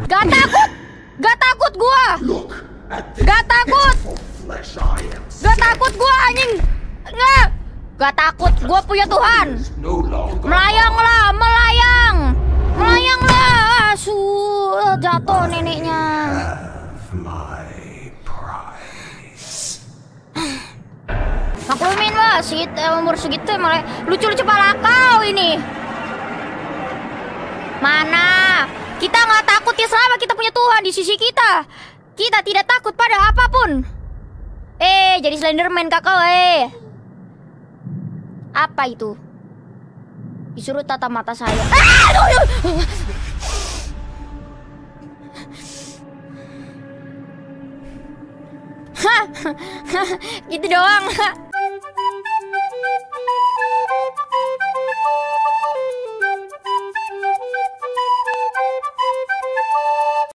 Gak takut. Gak takut gua. Gak takut. Gak takut gua anjing. Nggak. Gak takut. Gua punya Tuhan. Melayanglah, melayang. Melayanglah. Jatuh neneknya. Maklumin lah, umur segitu emang lucu-lucu pala kau ini. Mana? Kita nggak takut ya selama kita punya Tuhan di sisi kita. Kita tidak takut pada apapun. Jadi Slenderman kakak Apa itu? Disuruh tatap mata saya. Gitu doang.